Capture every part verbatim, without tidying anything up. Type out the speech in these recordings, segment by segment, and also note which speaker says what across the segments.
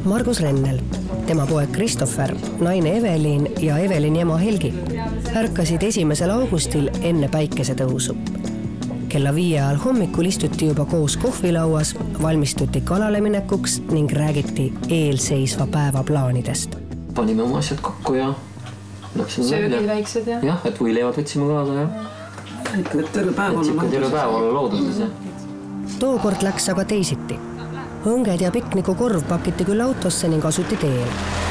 Speaker 1: Margus Rennel, tema poeg Kristoffer, naine Evelin ja Evelini ema Helgi ärkasid esimesel augustil enne päikesetõusu. Kella viie ajal hommikul istuti juba koos kohvilauas, valmistuti kalale minekuks ning räägiti eelseisva päeva plaanidest.
Speaker 2: Panime oma asjad kokku ja läksime välja.
Speaker 3: Söögid väiksed ja?
Speaker 2: Jah, et võileivad võtsime kaasa ja
Speaker 3: et terve päev
Speaker 2: olla terve päev olla looduses.
Speaker 1: Tookord läks aga teisiti. Õnged ja piknikukorv pakiti küll autosse ning asuti teele.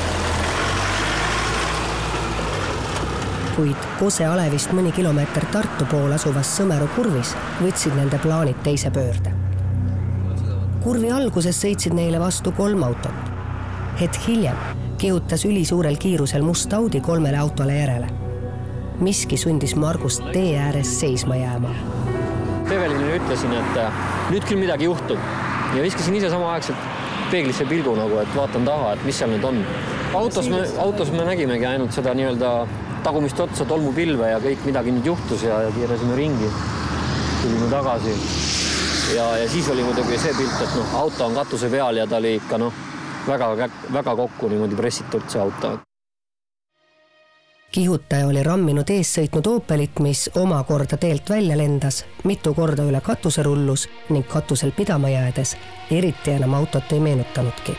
Speaker 1: Kuid Kose Alevist mõni kilomeeter Tartu pool asuvas Sõmeru kurvis võtsid nende plaanid teise pöörde. Kurvi alguses sõitsid neile vastu kolm autot. Hetk hiljem kihutas ülisuurel kiirusel must Audi kolmele autole järele. Miski sundis Margust tee ääres seisma jääma.
Speaker 2: Evelinile ütlesin, et nüüd küll midagi juhtub. Ja viskasin ise sama aegselt peeglisse pilgu, nagu, et vaatan taha, et mis seal nüüd on. Autos me, autos me nägimegi ainult seda nii-öelda tagumist otsa, tolmupilve ja kõik midagi nüüd juhtus ja, ja kiirasime ringi. Tulime tagasi. Ja, ja siis oli muidugi see pilt, et no, auto on katuse peal ja ta oli ikka no, väga, väga kokku niimoodi pressitud see auto.
Speaker 1: Kihutaja oli ramminud ees sõitnud Opelit, mis omakorda teelt välja lendas, mitu korda üle katuse rullus ning katusel pidama jäädes eriti enam autot ei meenutanudki.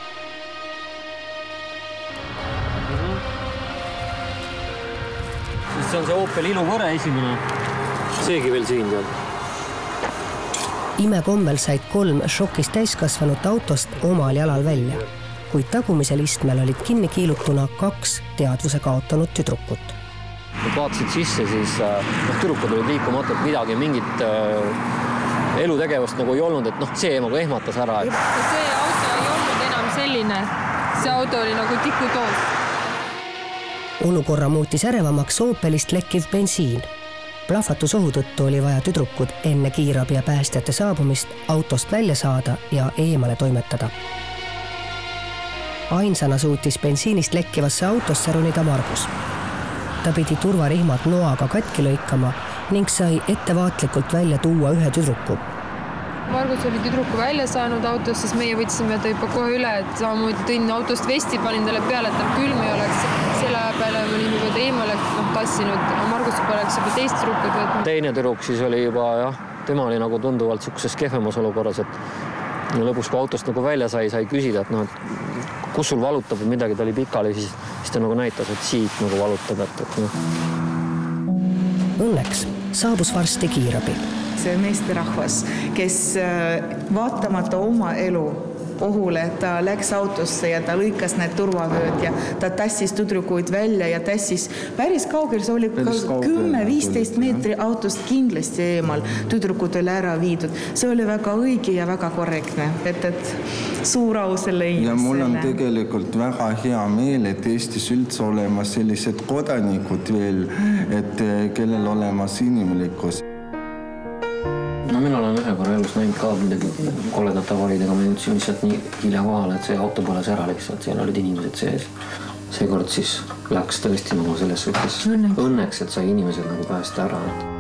Speaker 2: See on see Opel iluvõre esimene. Seegi veel siin tead.
Speaker 1: Imekommel said kolm šokis täiskasvanut autost omal jalal välja, kuid tagumisel istmel olid kinni kiilutuna kaks teadvuse kaotanud tüdrukut.
Speaker 2: Kui vaatasid sisse, siis no, tüdrukud olid liikumatult midagi, mingit äh, elutegevust nagu ei olnud, et noh, see nagu ehmatas ära. Et...
Speaker 3: See auto ei olnud enam selline, see auto oli nagu tikutoos.
Speaker 1: Olukorra muutis ärevamaks Opelist lekkiv bensiin. Plahvatusohu tõttu oli vaja tüdrukud enne kiirabi ja päästjate saabumist autost välja saada ja eemale toimetada. Ainsana suutis bensiinist lekkivasse autosse ronida Margus. Ta pidi turvarihmad noaga katki lõikama ning sai ettevaatlikult välja tuua ühe tüdruku.
Speaker 3: Margus oli tüdruku välja saanud autost, siis meie võtsime ta juba kohe üle, et samamoodi tõin autost vesti, panin talle peale, et tal külm ei oleks. Selle aja peale olin juba eemale no, tassinud, Margus juba oleks juba teist tüdrukut võtnud.
Speaker 2: Teine tüdruk siis oli juba, jah, tema oli nagu tunduvalt sellises kehvemas olukorras, et no, lõpuks kui autost nagu välja sai, sai küsida, et noh, et kus sul valutab või midagi, ta oli pikali, siis, siis ta nagu näitas, et siit nagu valutab. Et, et, noh.
Speaker 1: Õnneks saabus varsti kiirabi.
Speaker 4: See meesterahvas, kes vaatamata oma elu ohule, ta läks autosse ja ta lõikas need turvavööd ja ta tassis tüdrukuid välja ja tassis päris kaugel, see oli kümme viisteist meetri autost kindlasti eemal tüdrukud oli ära viidud. See oli väga õige ja väga korrektne, et, et suur au selle inimesele.
Speaker 5: Ja mul on tegelikult väga hea meel, et Eestis üldse olemas sellised kodanikud veel, et kellel olemas inimlikkus.
Speaker 2: No mina olen ühe korra elus näinud ka midagi koledat avaridega, ma jõudsin lihtsalt nii hilja kohale, et see auto põles ära lihtsalt, seal olid inimesed sees. Seekord siis läks tõesti nagu selles suhtes õnneks, et sai inimesed nagu päästa ära.